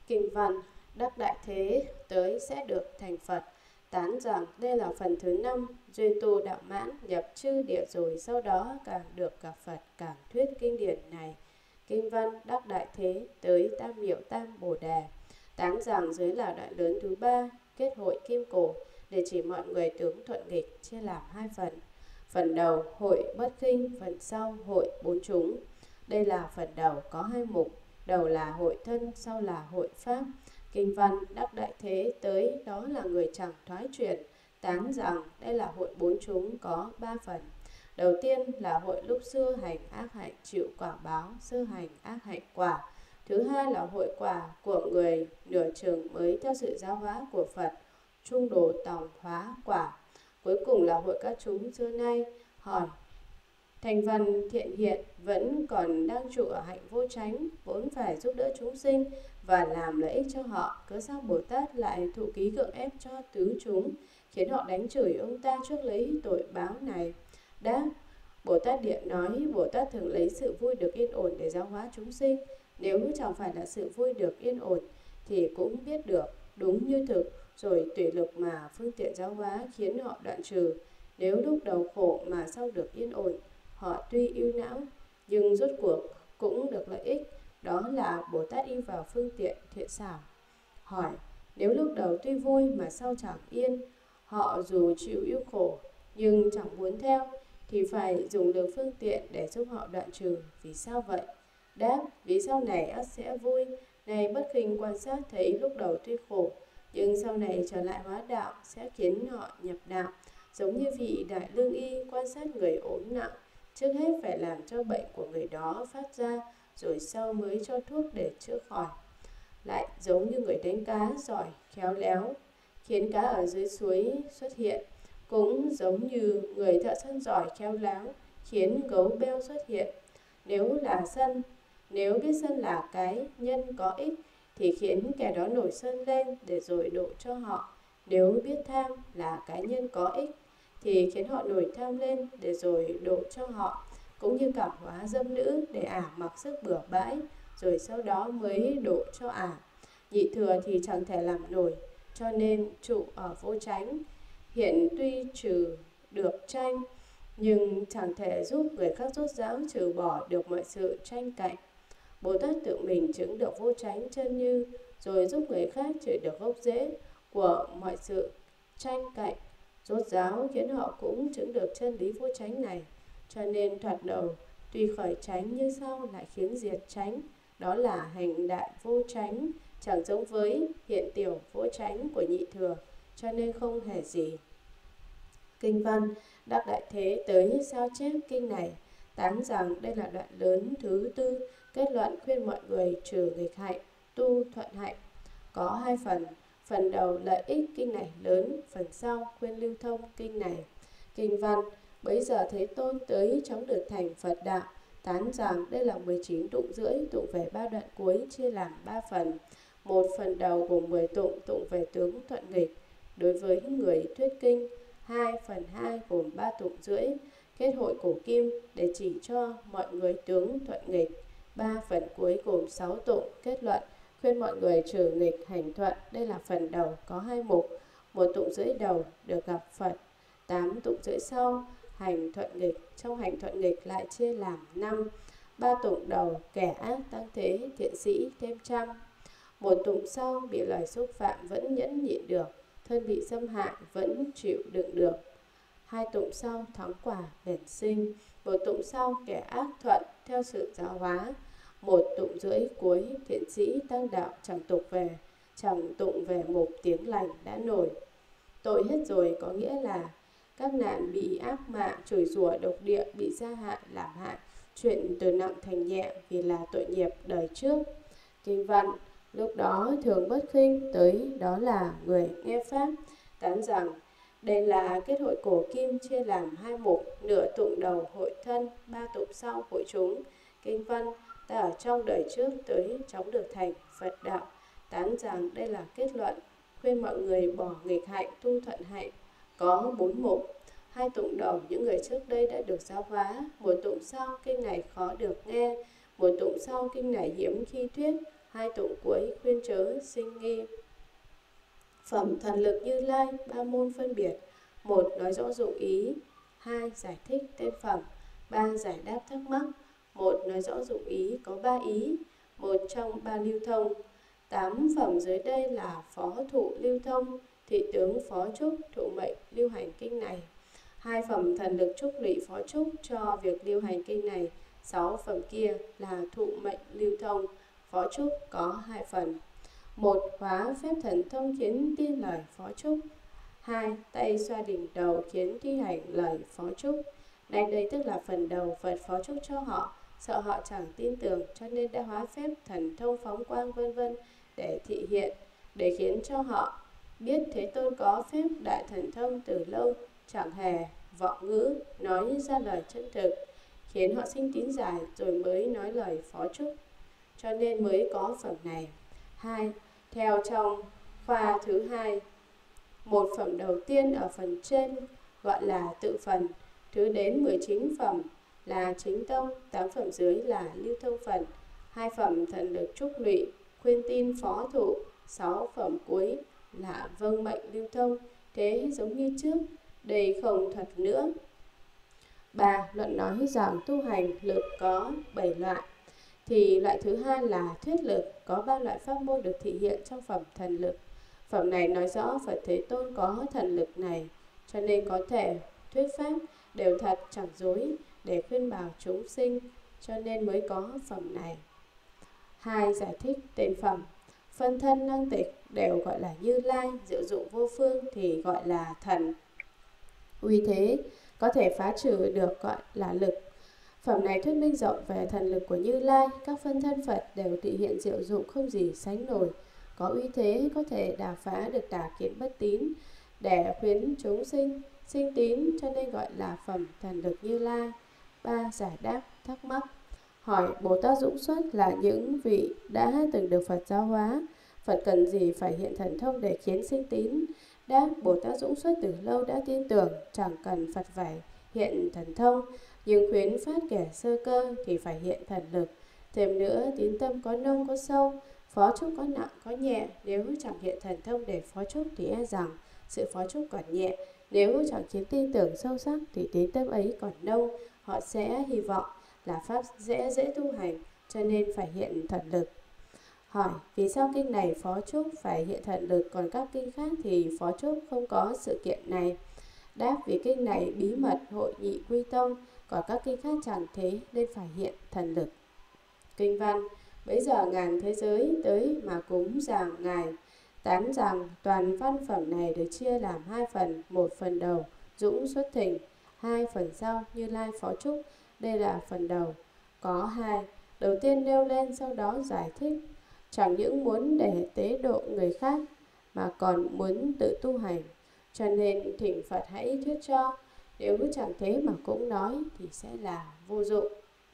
Kinh văn: đắc đại thế, tới sẽ được thành Phật. Tán rằng đây là phần thứ 5, duyên tu đạo mãn, nhập chư địa rồi sau đó càng được gặp Phật, càng thuyết kinh điển này. Kinh văn: đắc đại thế, tới tam miệu tam bồ đề. Tán rằng dưới là đoạn lớn thứ 3, kết hội kim cổ, để chỉ mọi người tướng thuận nghịch, chia làm 2 phần. Phần đầu hội bất khinh, phần sau hội bốn chúng. Đây là phần đầu có 2 mục, đầu là hội thân, sau là hội pháp. Kinh văn: đắc đại thế, tới đó là người chẳng thoái chuyển. Tán rằng đây là hội bốn chúng có 3 phần. Đầu tiên là hội lúc xưa hành ác hạnh chịu quả báo, sơ hành ác hạnh quả. Thứ hai là hội quả của người nửa chừng mới theo sự giáo hóa của Phật, trung đồ tòng hóa quả. Cuối cùng là hội các chúng xưa nay. Hỏi: thành văn thiện hiện vẫn còn đang trụ ở hạnh vô chánh, vốn phải giúp đỡ chúng sinh và làm lợi ích cho họ, cớ sao Bồ Tát lại thụ ký gượng ép cho tứ chúng, khiến họ đánh chửi ông ta trước lấy tội báo này? Đáp: Bồ Tát Điện nói, Bồ Tát thường lấy sự vui được yên ổn để giáo hóa chúng sinh. Nếu chẳng phải là sự vui được yên ổn thì cũng biết được đúng như thực, rồi tùy lực mà phương tiện giáo hóa khiến họ đoạn trừ. Nếu lúc đầu khổ mà sau được yên ổn, họ tuy ưu não nhưng rốt cuộc cũng được lợi ích, đó là Bồ Tát y vào phương tiện thiện xảo. Hỏi: nếu lúc đầu tuy vui mà sau chẳng yên, họ dù chịu ưu khổ nhưng chẳng muốn theo, thì phải dùng lực phương tiện để giúp họ đoạn trừ, vì sao vậy? Đáp: vì sau này ắt sẽ vui. Này bất khinh quan sát thấy lúc đầu tuy khổ, nhưng sau này trở lại hóa đạo sẽ khiến họ nhập đạo. Giống như vị đại lương y quan sát người ốm nặng, trước hết phải làm cho bệnh của người đó phát ra, rồi sau mới cho thuốc để chữa khỏi. Lại giống như người đánh cá giỏi khéo léo, khiến cá ở dưới suối xuất hiện. Cũng giống như người thợ săn giỏi khéo léo, khiến gấu beo xuất hiện. Nếu biết sân là cái nhân có ích, thì khiến kẻ đó nổi sân lên để rồi độ cho họ. Nếu biết tham là cái nhân có ích, thì khiến họ nổi tham lên để rồi độ cho họ. Cũng như cảm hóa dâm nữ để ả mặc sức bừa bãi, rồi sau đó mới độ cho ả. Nhị thừa thì chẳng thể làm nổi, cho nên trụ ở vô chánh. Hiện tuy trừ được tranh, nhưng chẳng thể giúp người khác rốt ráo trừ bỏ được mọi sự tranh cạnh. Bồ Tát tự mình chứng được vô chánh chân như, rồi giúp người khác trừ được gốc rễ của mọi sự tranh cạnh, rốt ráo khiến họ cũng chứng được chân lý vô chánh này. Cho nên thoạt đầu tuy khởi chánh nhưng sau lại khiến diệt chánh, đó là hành đại vô chánh, chẳng giống với hiện tiểu vô chánh của nhị thừa, cho nên không hề gì. Kinh văn: đắc đại thế, tới sao chép kinh này. Tán rằng đây là đoạn lớn thứ 4, kết luận khuyên mọi người trừ nghịch hạnh, tu thuận hạnh. Có 2 phần. Phần đầu lợi ích kinh này lớn, phần sau khuyên lưu thông kinh này. Kinh văn: bấy giờ Thế Tôn tới chóng được thành Phật đạo. Tán rằng đây là 19 tụng rưỡi, tụng về 3 đoạn cuối, chia làm 3 phần. Một phần đầu gồm 10 tụng, tụng về tướng thuận nghịch đối với người thuyết kinh. 2/2 gồm 3 tụng rưỡi, kết hội cổ kim để chỉ cho mọi người tướng thuận nghịch. 3 phần cuối gồm 6 tụng, kết luận khuyên mọi người trừ nghịch hành thuận. Đây là phần đầu có 2 mục. Một tụng rưỡi đầu được gặp Phật, 8 tụng rưỡi sau hành thuận nghịch. Trong hành thuận nghịch lại chia làm 5. 3 tụng đầu kẻ ác tăng thế, thiện sĩ thêm trăm. Một tụng sau bị lời xúc phạm vẫn nhẫn nhịn được, thân bị xâm hại vẫn chịu đựng được. 2 tụng sau thắng quả bền sinh. Một tụng sau kẻ ác thuận theo sự giáo hóa. Một tụng rưỡi cuối thiện sĩ tăng đạo chẳng tụng về một tiếng lành đã nổi. Tội hết rồi có nghĩa là các nạn bị ác mạng chửi rủa, độc địa, bị gia hại làm hại, chuyện từ nặng thành nhẹ vì là tội nghiệp đời trước. Kinh văn: lúc đó thường bất khinh, tới đó là người nghe pháp. Tán rằng đây là kết hội cổ kim, chia làm 2 mục, nửa tụng đầu hội thân, 3 tụng sau hội chúng. Kinh văn: ta ở trong đời trước tới chóng được thành Phật đạo. Tán rằng đây là kết luận khuyên mọi người bỏ nghịch hạnh, tu thuận hạnh. Có 4 mục. 2 tụng đầu những người trước đây đã được giáo hóa. Một tụng sau kinh này khó được nghe. Một tụng sau kinh này hiếm khi thuyết. hai tụng cuối khuyên chớ sinh nghi. Phẩm thần lực Như Lai, ba môn phân biệt: một, nói rõ dụng ý; hai, giải thích tên phẩm; ba, giải đáp thắc mắc. Một, nói rõ dụng ý có ba ý, một trong ba lưu thông. 8 phẩm dưới đây là phó thụ lưu thông, thị tướng phó trúc thụ mệnh lưu hành kinh này. 2 phẩm thần lực trúc lụy phó trúc cho việc lưu hành kinh này. 6 phẩm kia là thụ mệnh lưu thông, phó trúc có 2 phần. 1. Hóa phép thần thông khiến tiên lời phó trúc. 2. Tay xoa đỉnh đầu khiến thi hành lời phó trúc. Đây tức là phần đầu Phật phó trúc cho họ, sợ họ chẳng tin tưởng cho nên đã hóa phép thần thông phóng quang vân vân để thị hiện, để khiến cho họ biết Thế Tôn có phép đại thần thông từ lâu, chẳng hề vọng ngữ nói ra lời chân thực, khiến họ sinh tín giải rồi mới nói lời phó trúc, cho nên mới có phẩm này. 2. Theo trong khoa thứ 2, một phẩm đầu tiên ở phần trên gọi là tự phần, thứ đến 19 phẩm là chính tông, 8 phẩm dưới là lưu thông phần. 2 phẩm thần lực trúc lụy khuyên tin phó thụ, 6 phẩm cuối là vâng mệnh lưu thông. Thế giống như trước, đây không thật nữa. 3. Luận nói rằng tu hành lực có 7 loại, thì loại thứ hai là thuyết lực, có 3 loại pháp môn được thị hiện trong phẩm thần lực. Phẩm này nói rõ Phật Thế Tôn có thần lực này, cho nên có thể thuyết pháp đều thật chẳng dối để khuyên bảo chúng sinh, cho nên mới có phẩm này. 2. Giải thích tên phẩm. Phân thân năng tịch đều gọi là Như Lai, diệu dụng vô phương thì gọi là thần. Uy thế có thể phá trừ được gọi là lực. Phẩm này thuyết minh rộng về thần lực của Như Lai, các phân thân Phật đều thị hiện diệu dụng không gì sánh nổi, có uy thế có thể đả phá được tà kiến bất tín, để khuyến chúng sinh sinh tín, cho nên gọi là phẩm thần lực Như Lai. 3. Giải đáp thắc mắc. Hỏi: Bồ Tát Dũng Xuất là những vị đã từng được Phật giáo hóa, Phật cần gì phải hiện thần thông để khiến sinh tín? Đáp: Bồ Tát Dũng Xuất từ lâu đã tin tưởng, chẳng cần Phật phải hiện thần thông, nhưng khuyến phát kẻ sơ cơ thì phải hiện thần lực. Thêm nữa, tín tâm có nông có sâu, phó trúc có nặng có nhẹ, nếu chẳng hiện thần thông để phó trúc thì e rằng sự phó trúc còn nhẹ, nếu chẳng khiến tin tưởng sâu sắc thì tín tâm ấy còn nông, họ sẽ hy vọng là pháp dễ tu hành, cho nên phải hiện thần lực. Hỏi: Vì sao kinh này phó trúc phải hiện thần lực, còn các kinh khác thì phó trúc không có sự kiện này? Đáp: Vì kinh này bí mật hội nhị quy tông, còn các kinh khác chẳng thế nên phải hiện thần lực. Kinh văn: Bấy giờ ngàn thế giới tới mà cúng giảng ngài, tán rằng toàn văn phẩm này được chia làm 2 phần, một phần đầu Dũng xuất thỉnh, 2 phần sau Như Lai phó trúc. Đây là phần đầu, có 2. Đầu tiên nêu lên, sau đó giải thích, chẳng những muốn để tế độ người khác mà còn muốn tự tu hành, cho nên thỉnh Phật hãy thuyết cho, nếu chẳng thế mà cũng nói thì sẽ là vô dụng.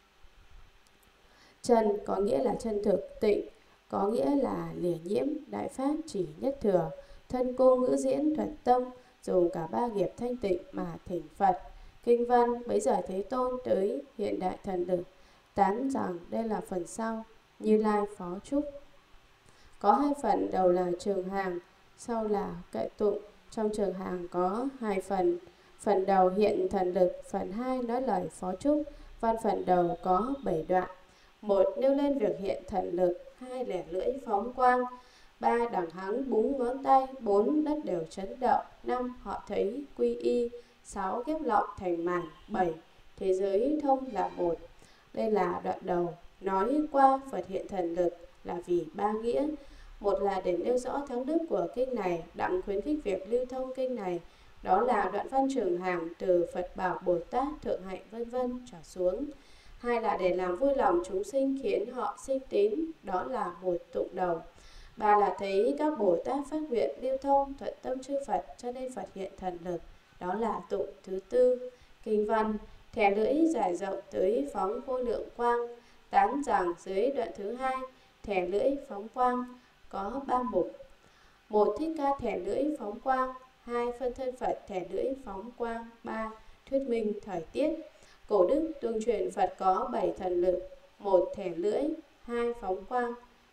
Chân có nghĩa là chân thực, tịnh có nghĩa là lìa nhiễm, đại pháp chỉ nhất thừa, thân cô ngữ diễn thuật tâm, dùng cả 3 nghiệp thanh tịnh mà thỉnh Phật. Kinh văn: Bấy giờ Thế Tôn tới hiện đại thần lực, tán rằng đây là phần sau Như Lai phó trúc. Có 2 phần, đầu là trường hàng, sau là kệ tụng. Trong trường hàng có 2 phần, phần đầu hiện thần lực, phần 2 nói lời phó trúc. Văn phần đầu có 7 đoạn. 1. Nêu lên việc hiện thần lực. 2. Lẻ lưỡi phóng quang. 3. Đẳng hắng búng ngón tay. 4. Đất đều chấn động. 5. Họ thấy quy y. 6. Ghép lọng thành màn. 7. Thế giới thông là 1. Đây là đoạn đầu. Nói qua Phật hiện thần lực là vì 3 nghĩa. Một là để nêu rõ thắng đức của kinh này, đặng khuyến khích việc lưu thông kinh này. Đó là đoạn văn trường hàng từ Phật Bảo Bồ Tát Thượng Hạnh vân vân trở xuống. 2 là để làm vui lòng chúng sinh khiến họ sinh tín, đó là một tụng đầu. 3 là thấy các Bồ Tát phát nguyện lưu thông thuận tâm chư Phật, cho nên Phật hiện thần lực, đó là tụng thứ 4. Kinh văn: Thẻ lưỡi giải rộng tới phóng vô lượng quang, tán rằng dưới đoạn thứ 2 thẻ lưỡi phóng quang có 3 mục. 1. Thích ca thẻ lưỡi phóng quang. 2. Phân thân Phật thẻ lưỡi phóng quang. 3. Thuyết minh thời tiết. Cổ đức tương truyền Phật có 7 thần lực: 1. Thẻ lưỡi, 2. Phóng quang,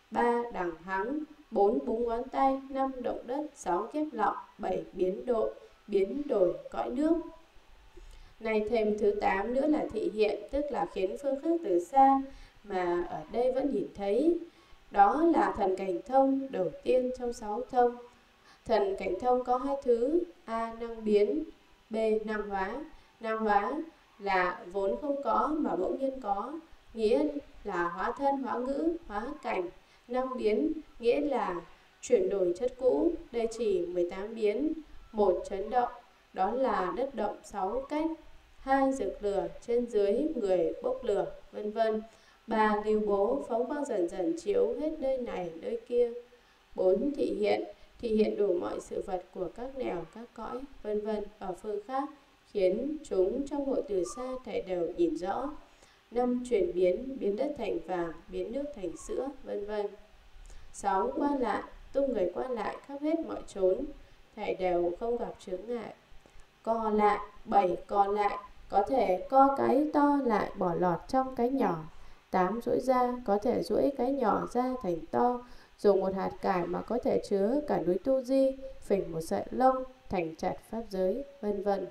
3 đẳng hắng, 4 búng ngón tay, 5 động đất, 6 khép lọng, 7 biến đổi cõi nước. Này thêm thứ 8 nữa là thị hiện, tức là khiến phương khác từ xa mà ở đây vẫn nhìn thấy. Đó là thần cảnh thông đầu tiên trong 6 thông. Thần cảnh thông có 2 thứ: A. Năng biến, B. Năng hóa. Năng hóa là vốn không có mà bỗng nhiên có, nghĩa là hóa thân, hóa ngữ, hóa cảnh. Năng biến nghĩa là chuyển đổi chất cũ, đây chỉ 18 biến. 1. Chấn động, đó là đất động 6 cách. 2. Rực lửa, trên dưới người bốc lửa, vân vân. 3. Lưu bố, phóng quang dần dần chiếu hết nơi này nơi kia. 4. Thị hiện đủ mọi sự vật của các nẻo, các cõi, vân vân ở phương khác, khiến chúng trong hội từ xa thảy đều nhìn rõ. 5. Chuyển biến, biến đất thành vàng, biến nước thành sữa, vân vân. 6. Qua lại, tung người qua lại khắp hết mọi chốn, thảy đều không gặp chướng ngại. Co lại, 7. Co lại, có thể co cái to lại bỏ lọt trong cái nhỏ. 8. Duỗi ra, có thể duỗi cái nhỏ ra thành to. Dùng một hạt cải mà có thể chứa cả núi Tu Di, phỉnh một sợi lông thành chặt pháp giới, vân vân.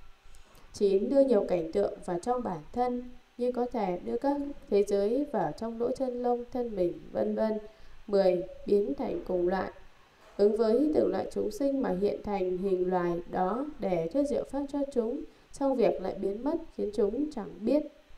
9. Đưa nhiều cảnh tượng vào trong bản thân, như có thể đưa các thế giới vào trong lỗ chân lông thân mình, vân vân. 10. Biến thành cùng loại, ứng với từng loại chúng sinh mà hiện thành hình loài đó để thuyết diệu pháp cho chúng, xong việc lại biến mất khiến chúng chẳng biết.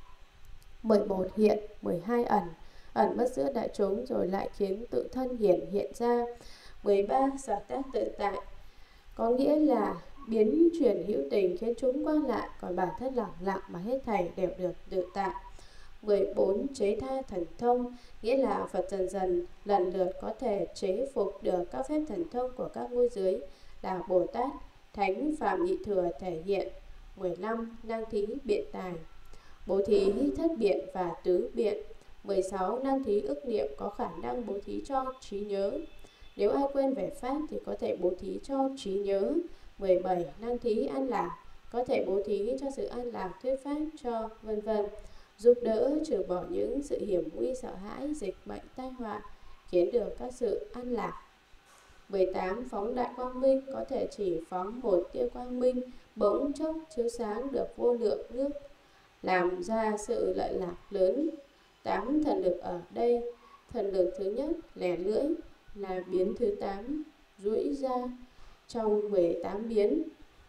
11. Hiện. 12. Ẩn mất giữa đại chúng rồi lại khiến tự thân hiện ra. 13. Sở tác tự tại, có nghĩa là biến chuyển hữu tình khiến chúng qua lại, còn bản thân lặng lặng mà hết thảy đều được tự tại. 14. Chế tha thần thông, nghĩa là Phật dần dần lần lượt có thể chế phục được các phép thần thông của các ngôi dưới là Bồ Tát, Thánh, Phạm, Nhị Thừa thể hiện. 15. Năng thí biện tài, bố thí thất biện và tứ biện. 16. Năng thí ức niệm, có khả năng bố thí cho trí nhớ. Nếu ai quên về pháp thì có thể bố thí cho trí nhớ. 17. Năng thí an lạc, có thể bố thí cho sự an lạc, thuyết pháp cho, vân vân. Giúp đỡ trừ bỏ những sự hiểm nguy sợ hãi, dịch bệnh, tai họa, khiến được các sự an lạc. 18. Phóng đại quang minh, có thể chỉ phóng một tia quang minh bỗng chốc chiếu sáng được vô lượng nước, làm ra sự lợi lạc lớn. 8. Thần lực ở đây, thần lực thứ nhất lẻ lưỡi là biến thứ 8 duỗi ra trong 18 biến.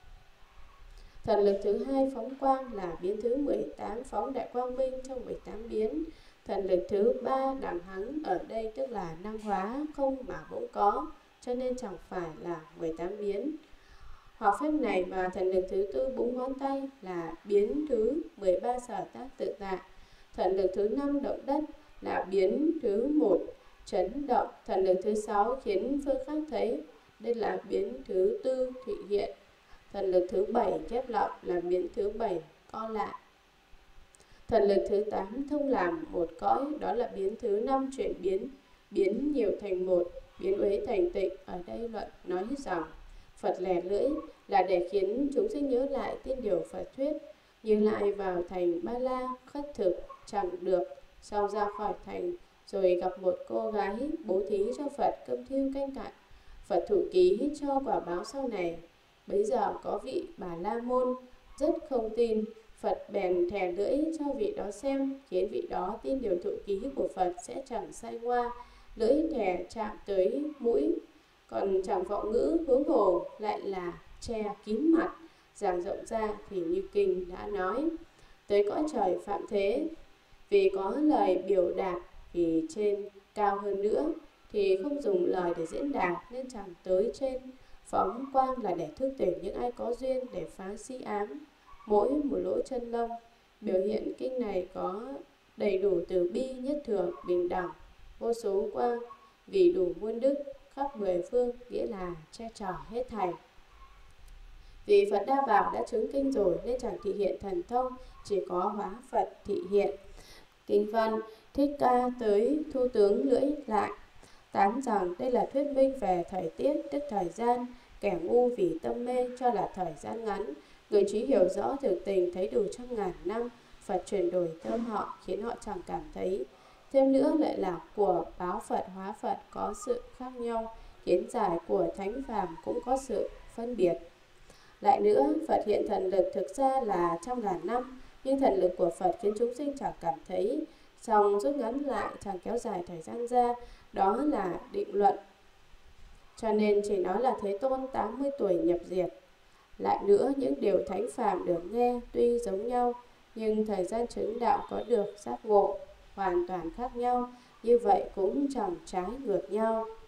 Thần lực thứ 2 phóng quang là biến thứ 18 phóng đại quang minh trong 18 biến. Thần lực thứ 3 đẳng hắng ở đây tức là năng hóa không mà bỗng có, cho nên chẳng phải là 18 biến. Học phép này và thần lực thứ 4 búng ngón tay là biến thứ 13 sở tác tự tại. Thần lực thứ 5 động đất là biến thứ 1 chấn động. Thần lực thứ 6 khiến phương khác thấy, đây là biến thứ 4 thị hiện. Thần lực thứ 7 khép lọng là biến thứ 7 co lại. Thần lực thứ 8 thông làm một cõi, đó là biến thứ 5 chuyển biến, biến nhiều thành một, biến uế thành tịnh. Ở đây luận nói rằng Phật lẻ lưỡi là để khiến chúng sinh nhớ lại tiên điều Phật thuyết. Như Lai vào thành Ba La khất thực chẳng được, sau ra khỏi thành rồi gặp một cô gái bố thí cho Phật cơm thiêu canh cặn. Phật thủ ký cho quả báo sau này. Bấy giờ có vị Bà La Môn rất không tin, Phật bèn thè lưỡi cho vị đó xem, khiến vị đó tin điều thụ ký của Phật sẽ chẳng sai ngoa. Lưỡi thè chạm tới mũi, còn chẳng vọng ngữ, huống hồ lại là che kín mặt. Giảng rộng ra thì như kinh đã nói, tới cõi trời phạm thế, vì có lời biểu đạt vì trên cao hơn nữa, thì không dùng lời để diễn đạt nên chẳng tới trên. Phóng quang là để thức tỉnh những ai có duyên để phá si ám, mỗi một lỗ chân lông. Biểu hiện kinh này có đầy đủ từ bi, nhất thường, bình đẳng, vô số quang, vì đủ muôn đức, khắp 10 phương, nghĩa là che chở hết thảy. Vì Phật Đa Bảo đã chứng kinh rồi nên chẳng thị hiện thần thông, chỉ có hóa Phật thị hiện. Kinh văn Thích Ca tới thu tướng lưỡi lại, tán rằng đây là thuyết minh về thời tiết, tức thời gian. Kẻ ngu vì tâm mê cho là thời gian ngắn, người trí hiểu rõ thực tình thấy đủ trăm ngàn năm. Phật chuyển đổi tâm họ khiến họ chẳng cảm thấy. Thêm nữa lại là của báo Phật hóa Phật có sự khác nhau, kiến giải của thánh phàm cũng có sự phân biệt. Lại nữa, Phật hiện thần lực thực ra là trăm ngàn năm, nhưng thần lực của Phật khiến chúng sinh chẳng cảm thấy, song rút ngắn lại chẳng kéo dài thời gian ra, đó là định luận. Cho nên chỉ nói là Thế Tôn 80 tuổi nhập diệt. Lại nữa, những điều thánh phàm được nghe tuy giống nhau, nhưng thời gian chứng đạo có được giác ngộ hoàn toàn khác nhau, như vậy cũng chẳng trái ngược nhau.